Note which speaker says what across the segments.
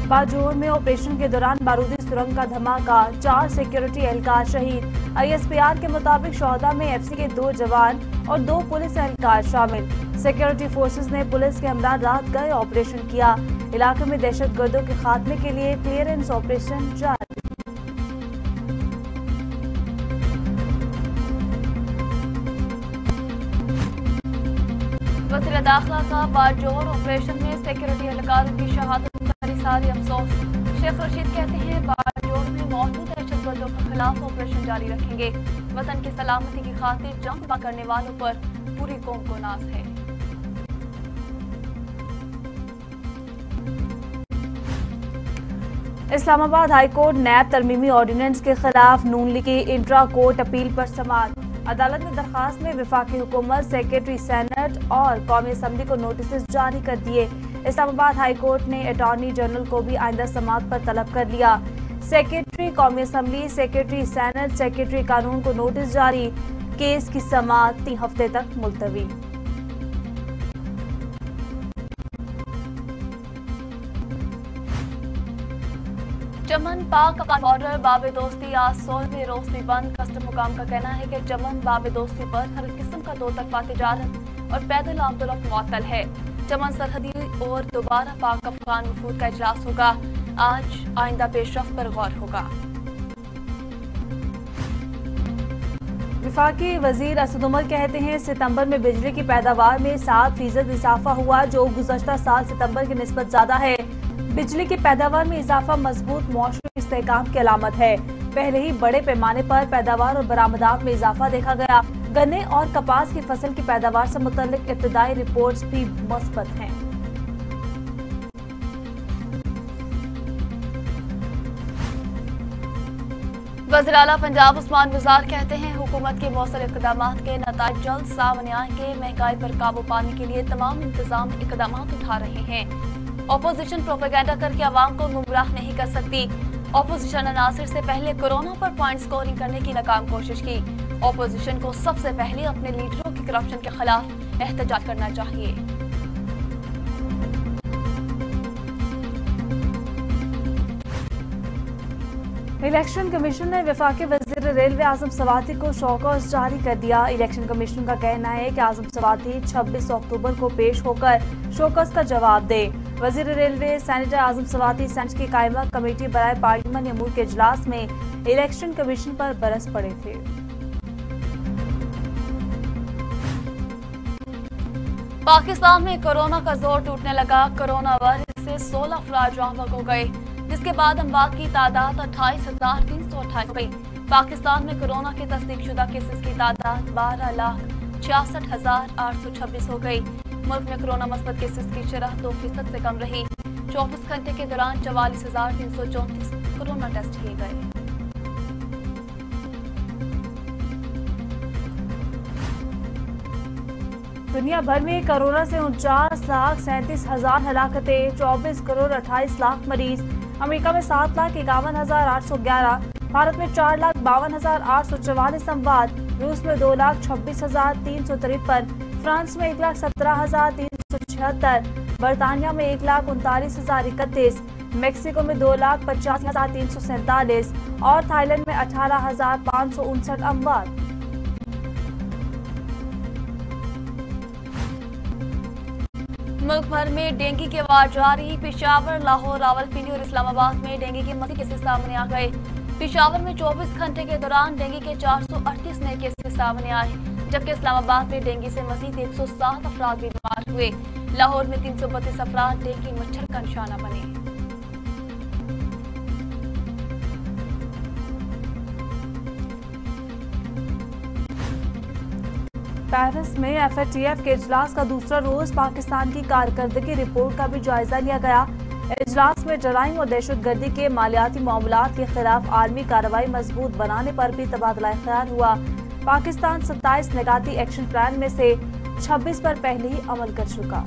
Speaker 1: बाजोर में ऑपरेशन के दौरान बारूदी सुरंग का धमाका, 4 सिक्योरिटी एहलकार शहीद। ISPR के मुताबिक शोहदा में FC के 2 जवान और 2 पुलिस एहलकार शामिल। सिक्योरिटी फोर्सेस ने पुलिस के हमरा रात गए ऑपरेशन किया। इलाके में दहशतगर्दों के खात्मे के लिए क्लियरेंस ऑपरेशन जारी। वज़ीर दाखिला का बाजोर ऑपरेशन में सिक्योरिटी एहलकारों की शहादत पर इज़हार अफसोस। शेख रशीद कहते हैं बाजोर में मौजूद दहशतगर्दों के खिलाफ ऑपरेशन जारी रखेंगे। वतन की सलामती की खातिर जंग करने वालों पर पूरी कौम को नाज है। इस्लामाबाद हाईकोर्ट नैब तरमीमी ऑर्डिनेंस के खिलाफ नून लीग की इंट्रा कोर्ट अपील पर समाअत। अदालत ने दरखास्त में वफाकी हुकूमत, सेक्रेटरी सेनेट और कौमी असम्बली को नोटिस जारी कर दिए। इस्लामाबाद हाई कोर्ट ने अटॉर्नी जनरल को भी आइंदा समाअत पर तलब कर लिया। सेक्रेटरी कौमी असम्बली, सेक्रेटरी सेनेट, सेक्रेटरी कानून को नोटिस जारी। केस की समाअत 3 हफ्ते तक मुलतवी। चमन पाक बॉर्डर बाबे दोस्ती आज 16वें रोज भी बंद। कस्टम हुकाम का कहना है कि चमन बाबे दोस्ती पर हर किस्म का 2 तरफा तिजारत और पैदल आमदोरफ्त मुअत्तल है। चमन सरहदी और दोबारा पाक अफगान वफूद का इजलास होगा। आज आइंदा पेशरफ्त पर गौर होगा। वफाकी वजीर असद उमर कहते हैं सितंबर में बिजली की पैदावार में 7% इजाफा हुआ, जो गुज़श्ता साल सितंबर की निस्बत ज्यादा है। बिजली की पैदावार में इजाफा मजबूत मौसमी इस्तेहकाम की अलामत है। पहले ही बड़े पैमाने पर पैदावार और बरामदात में इजाफा देखा गया। गन्ने और कपास की फसल की पैदावार से मुतल्लिक इब्तदाई रिपोर्ट्स भी मुस्बत हैं। वज़ीर आला पंजाब उस्मान गुजार कहते हैं हुकूमत के मौसर इक़दामात के नताइज जल्द सामने आएंगे। महंगाई पर काबू पाने के लिए तमाम इंतजाम इक़दामात उठा रहे हैं। ऑपोजिशन प्रोपेगेंडा करके आवाम को गुमराह नहीं कर सकती। ऑपोजिशन अनासिर से पहले कोरोना पर पॉइंट स्कोरिंग करने की नाकाम कोशिश की। ऑपोजिशन को सबसे पहले अपने लीडरों की करप्शन के खिलाफ एहतजाज करना चाहिए। इलेक्शन कमीशन ने वफाकी वज़ीर रेलवे आज़म सवाती को शौकस जारी कर दिया। इलेक्शन कमीशन का कहना है कि आज़म सवाती 26 अक्टूबर को पेश होकर शौकस का जवाब दे। वज़ीर railway senator Azam Swati senate की कायमा कमेटी बराए पार्लियामानी अमूर के इजलास में इलेक्शन कमीशन पर बरस पड़े थे। पाकिस्तान में कोरोना का जोर टूटने लगा। कोरोना वायरस से 16 अफराद जहाँ बहक हो गए, जिसके बाद अमवात की तादाद 28,328 हो गई। पाकिस्तान में कोरोना के तस्दीकशुदा केसेस की तादाद 12,66,826 हो गई। मुल्क में कोरोना मस्बत केसेस की शरह 2% से कम रही। 24 घंटे के दौरान 44,334 कोरोना टेस्ट किए गए। दुनिया भर में कोरोना से 49,37,000 हलाकतें, 24 करोड़ 28 लाख मरीज। अमेरिका में 7,51,811, भारत में 4,52,844 अमवात, रूस में 2,26,353, फ्रांस में 1,17,376, बरतानिया में 1,39,031, मेक्सिको में 2,85,347 और थाईलैंड में 18,559 अमवात। मुल्क भर में डेंगू के वार जारी। पेशावर, लाहौर, रावलपिंडी और इस्लामाबाद में डेंगू के मजीद केसेस सामने आ गए। पेशावर में 24 घंटे के दौरान डेंगू के 438 नए केसेस सामने आए, जबकि इस्लामाबाद में डेंगू से मजीद 107 अफराद बीमार हुए। लाहौर में 332 अफराद डेंगू मच्छर का निशाना बने। पेरिस में FATF के इजलास का दूसरा रोज पाकिस्तान की कारकर्दगी रिपोर्ट का भी जायजा लिया गया। इजलास में जराइम और दहशतगर्दी के मालियाती मामलात के खिलाफ आर्मी कार्रवाई मजबूत बनाने पर भी तबादला ख्याल हुआ। पाकिस्तान 27 निगाती एक्शन प्लान में से 26 पर पहले ही अमल कर चुका।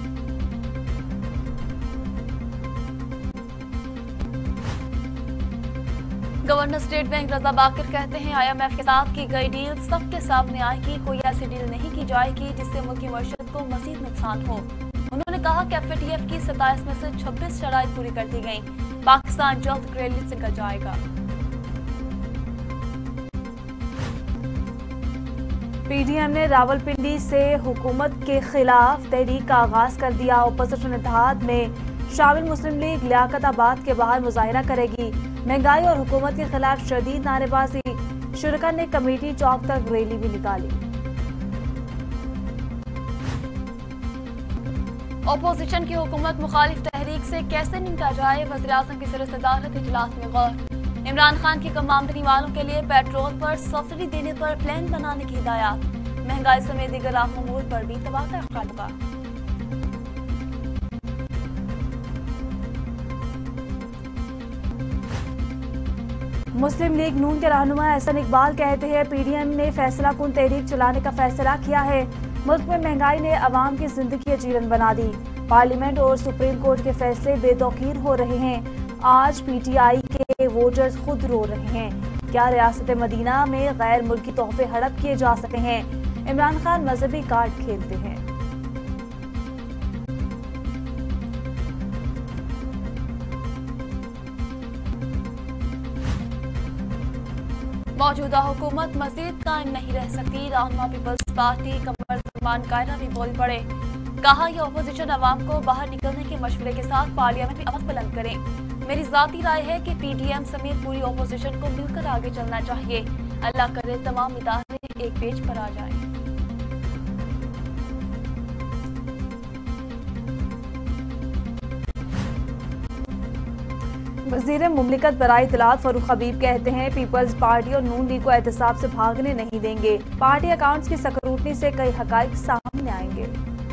Speaker 1: Governor state bank Raza Baqir कहते हैं IMF के साथ की गई डील सबके सामने आएगी। कोई ऐसी डील नहीं की जाएगी जिससे मुल्क की मईशत को मजीद नुकसान हो। उन्होंने
Speaker 2: कहा कि FATF की 27 में से 26 शराइत पूरी कर दी गई। पाकिस्तान जल्द ग्रे लिस्ट से निकल जाएगा।
Speaker 1: PDM ने रावलपिंडी से हुकूमत के खिलाफ तहरीक का आगाज कर दिया। अपोजिशन इत्तेहाद में शामिल मुस्लिम लीग लियाकताबाद के बाहर मुजाहिरा करेगी। महंगाई और हुकूमत के खिलाफ शदीद नारेबाजी। शुरका ने कमेटी चौक तक रैली भी निकाली।
Speaker 2: अपोजिशन की हुकूमत मुखालिफ तहरीक से कैसे निपटा जाए, वज़ीर-ए-आज़म की सदर-ए-सदारत इजलास में गौर। इमरान खान की कम आमदनी वालों के लिए पेट्रोल पर सब्सिडी देने पर प्लान बनाने की हिदायत। महंगाई समेत दीगर आम अमूर पर भी तबादला ख्याल होगा।
Speaker 1: मुस्लिम लीग नून के रहनुमा एहसन इकबाल कहते हैं PDM ने फैसला कुन तहरीक चलाने का फैसला किया है। मुल्क में महंगाई ने अवाम की जिंदगी जीलन बना दी। पार्लियामेंट और सुप्रीम कोर्ट के फैसले बेतौकीर हो रहे हैं। आज PTI के वोटर्स खुद रो रहे हैं। क्या रियासत मदीना में गैर मुल्की तोहफे हड़प किए जा सकते हैं? इमरान खान मजहबी कार्ड खेलते हैं।
Speaker 2: मौजूदा हुकूमत मजीद कायम नहीं रह सकती। रहनुमा पीपल्स पार्टी कमर सलमान कायरा भी बोल पड़े। कहा यह अपोजिशन अवाम को बाहर निकलने के मशवरे के साथ पार्लियामेंट में आवाज बुलंद करें। मेरी जाती राय है कि PDM समेत पूरी अपोजिशन को मिलकर आगे चलना चाहिए। अल्लाह करे तमाम इदारे एक पेज पर आ जाएं।
Speaker 1: वज़ीर मुमलिकत बराए इत्तलात फरूख हबीब कहते हैं पीपल्स पार्टी और नून लीग को एहतसाब से भागने नहीं देंगे। पार्टी अकाउंट्स की स्क्रूटनी से कई हकाइक सामने आएंगे।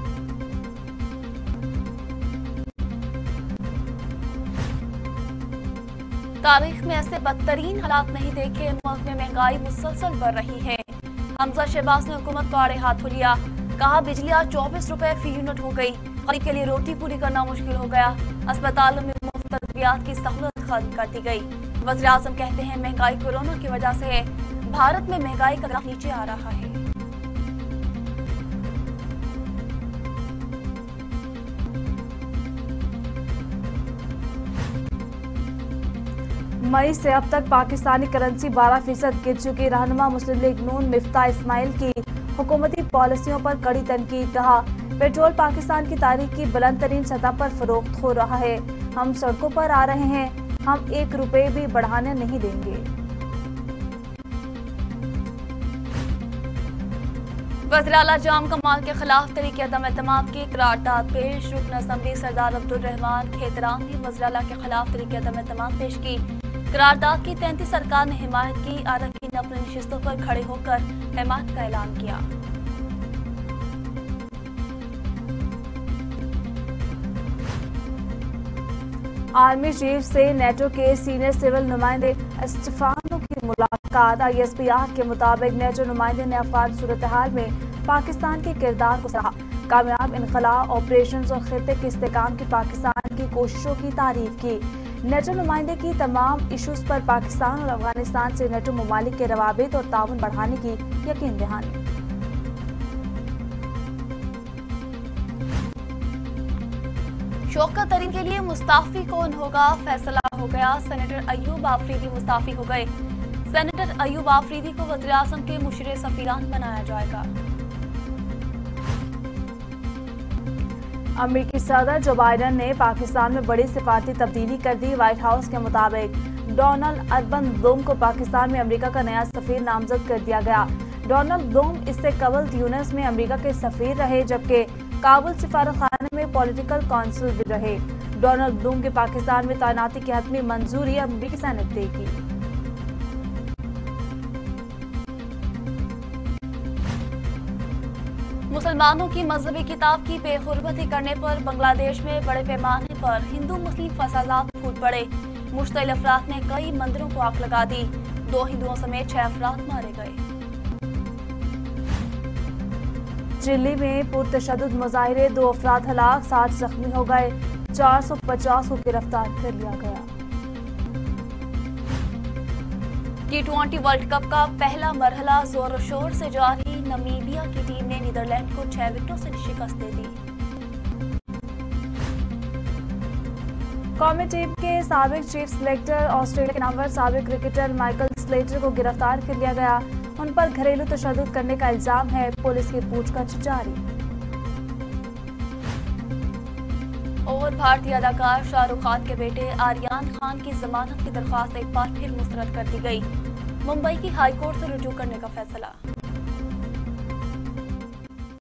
Speaker 2: तारीख में ऐसे बदतरीन हालात नहीं देखे। मुल्क में महंगाई मुसलसल बढ़ रही है। हमजा शहबाज ने हुकूमत को आड़े हाथों लिया। कहा बिजलियाँ 24 रुपए फी यूनिट हो गई। गरीब के लिए रोटी पूरी करना मुश्किल हो गया। अस्पतालों में मुफ्त अद्वियात की सहूलत खत्म कर दी गई। वज़ीर-ए-आज़म कहते हैं महंगाई कोरोना की वजह से है। भारत में महंगाई का ग्राफ नीचे आ रहा है।
Speaker 1: मई से अब तक पाकिस्तानी करेंसी 12% गिर चुकी। रहनुमा मुस्लिम लीग नून मिफ्ता इस्माइल की हुकूमती पॉलिसियों पर कड़ी तनकीद। कहा पेट्रोल पाकिस्तान की तारीख की बुलंद तरीन सतह पर फरोख्त हो रहा है। हम सड़कों पर आ रहे हैं। हम 1 रुपए भी बढ़ाने नहीं देंगे।
Speaker 2: वज़ीर आला जाम कमाल के खिलाफ तरीके अदम एतमाद की करारदाद पेश। रुकन असम्बली सरदार अब्दुल रहमान खेतरान ने वज़ीर आला के खिलाफ तरीके अदम एतमाद पेश की। करारदाद की 33 सरकार ने हिमायत की। अरकान अपनी नशिस्तों पर खड़े होकर हिमायत का ऐलान किया।
Speaker 1: आर्मी चीफ से नेटो के सीनियर सिविल नुमाइंदे स्टेफानो की मुलाकात। ISPR के मुताबिक नेटो नुमाइंदे ने अफगान सूरत हाल में पाकिस्तान के किरदार को सराहा। कामयाब इनखला ऑपरेशन और खित्ते के इस्तेहकाम की पाकिस्तान की कोशिशों की तारीफ की। नेटो नुमाइंदे की तमाम इशूज पर पाकिस्तान और अफगानिस्तान से नेटो ममालिक के रवाबित और ताउन बढ़ाने की यकीन दहानी।
Speaker 2: शौकत तरीन के लिए मुस्ताफी कौन होगा, फैसला हो गया। सेनेटर अयूब आफरीदी मुस्ताफी हो गए। सेनेटर अयूब आफरीदी को वज़ीर-ए-आज़म के मुशीर सफीरान बनाया जाएगा।
Speaker 1: अमेरिकी सदर जो बाइडन ने पाकिस्तान में बड़ी सिफारती तब्दीली कर दी। व्हाइट हाउस के मुताबिक डोनाल्ड अर्बन ब्लूम को पाकिस्तान में अमेरिका का नया सफीर नामजद कर दिया गया। डोनाल्ड ब्लूम इससे कबल ट्यूनिस में अमेरिका के सफीर रहे, जबकि काबुल सिफारतखाने में पॉलिटिकल काउंसिल भी रहे। डोनाल्ड ब्लूम के पाकिस्तान में तैनाती की हतमी मंजूरी अमेरिकी सेनेट देगी।
Speaker 2: मुसलमानों की मजहबी किताब की बेहुरमती करने पर बांग्लादेश में बड़े पैमाने पर हिंदू मुस्लिम फसादात फूट पड़े। मुश्तइल अफराद ने कई मंदिरों को आग लगा दी। 2 हिंदुओं समेत 6 अफराद मारे गए।
Speaker 1: चिली में पुरतशद्दुद मुजाहिरे, 2 अफराद हलाक, 60 जख्मी हो गए। 450 को गिरफ्तार कर लिया गया।
Speaker 2: T20 वर्ल्ड कप का पहला मरहला जोर शोर से जारी। नमीबिया की टीम ने नीदरलैंड को 6 विकेटों से शिकस्त दे दी।
Speaker 1: कौमी टीम के साबिक चीफ सिलेक्टर ऑस्ट्रेलिया के नामवर साबिक क्रिकेटर माइकल स्लेटर को गिरफ्तार कर लिया गया। उन पर घरेलू तशद्दुद करने का इल्जाम है। पुलिस की पूछताछ जारी।
Speaker 2: और भारतीय अदाकार शाहरुख खान के बेटे आर्यन खान की जमानत की दरख्वास्त एक बार फिर मुस्तरद कर दी गई। मुंबई की हाईकोर्ट से रुजू करने का फैसला।